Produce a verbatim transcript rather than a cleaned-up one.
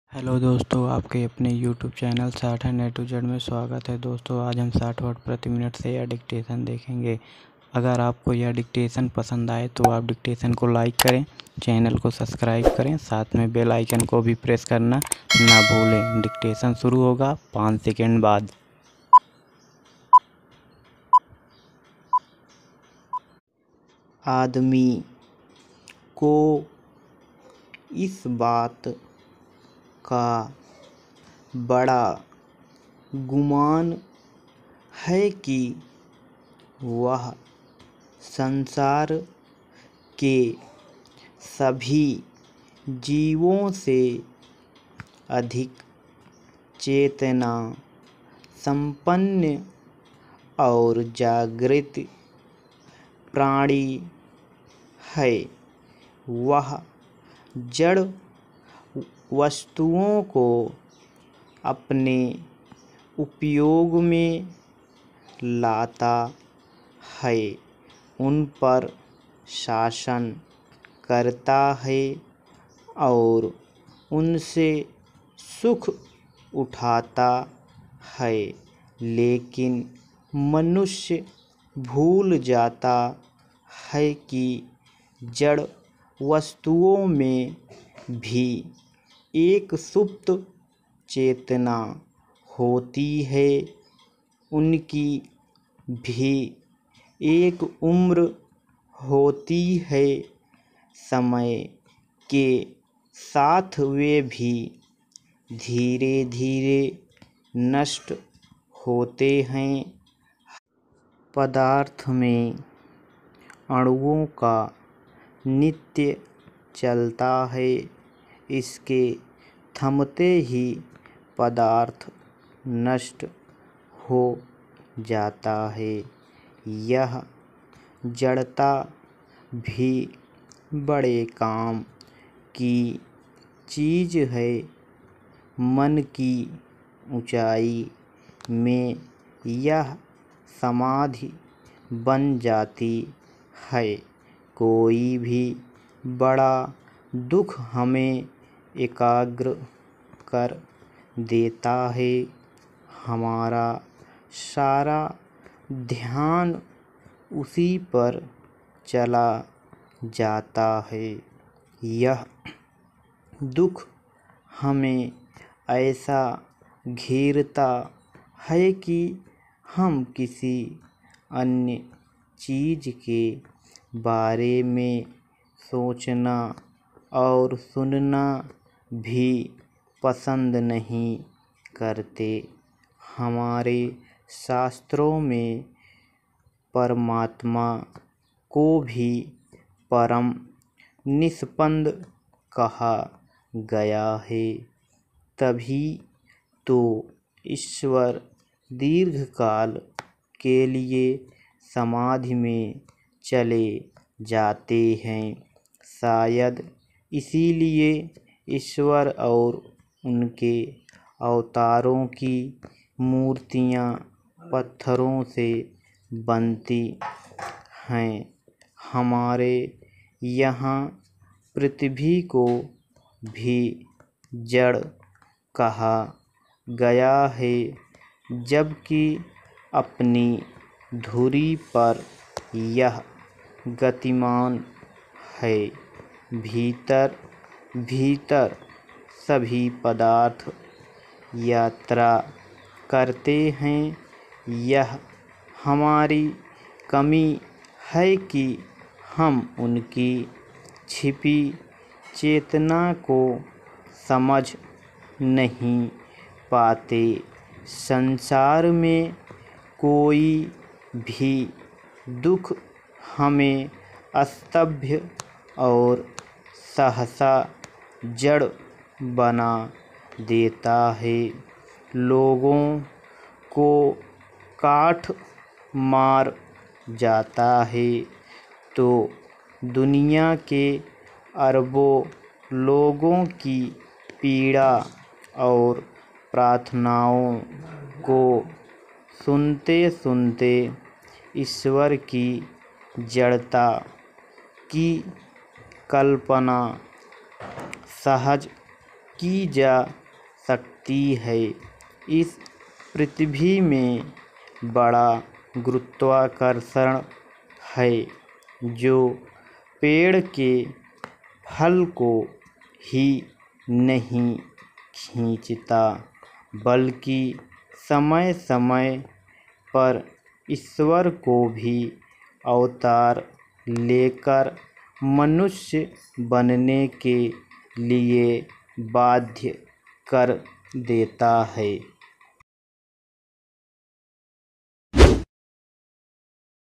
Hello दोस्तों, आपके अपने यूट्यूब चैनल साठ एंड ए टू जेड में स्वागत है। दोस्तों, आज हम साठ वर्ड प्रति मिनट से यह डिक्टेशन देखेंगे। अगर आपको यह डिक्टेशन पसंद आए तो आप डिक्टेशन को लाइक करें, चैनल को सब्सक्राइब करें, साथ में बेल आइकन को भी प्रेस करना ना भूलें। डिक्टेशन शुरू होगा पाँच सेकेंड बाद। आदमी को इस बात का बड़ा गुमान है कि वह संसार के सभी जीवों से अधिक चेतना संपन्न और जागृत प्राणी है। वह जड़ वस्तुओं को अपने उपयोग में लाता है, उन पर शासन करता है और उनसे सुख उठाता है, लेकिन मनुष्य भूल जाता है कि जड़ वस्तुओं में भी एक सुप्त चेतना होती है। उनकी भी एक उम्र होती है। समय के साथ वे भी धीरे धीरे नष्ट होते हैं। पदार्थ में अणुओं का नित्य चलता है। इसके थमते ही पदार्थ नष्ट हो जाता है। यह जड़ता भी बड़े काम की चीज़ है। मन की ऊंचाई में यह समाधि बन जाती है। कोई भी बड़ा दुख हमें एकाग्र कर देता है। हमारा सारा ध्यान उसी पर चला जाता है। यह दुख हमें ऐसा घेरता है कि हम किसी अन्य चीज़ के बारे में सोचना और सुनना भी पसंद नहीं करते। हमारे शास्त्रों में परमात्मा को भी परम निष्पन्द कहा गया है। तभी तो ईश्वर दीर्घकाल के लिए समाधि में चले जाते हैं। शायद इसीलिए ईश्वर और उनके अवतारों की मूर्तियाँ पत्थरों से बनती हैं। हमारे यहाँ पृथ्वी को भी जड़ कहा गया है, जबकि अपनी धुरी पर यह गतिमान है। भीतर भीतर सभी पदार्थ यात्रा करते हैं। यह हमारी कमी है कि हम उनकी छिपी चेतना को समझ नहीं पाते। संसार में कोई भी दुख हमें स्तब्ध और सहसा जड़ बना देता है। लोगों को काठ मार जाता है तो दुनिया के अरबों लोगों की पीड़ा और प्रार्थनाओं को सुनते सुनते ईश्वर की जड़ता की कल्पना सहज की जा सकती है। इस पृथ्वी में बड़ा गुरुत्वाकर्षण है जो पेड़ के फल को ही नहीं खींचता बल्कि समय समय पर ईश्वर को भी अवतार लेकर मनुष्य बनने के लिए बाध्य कर देता है।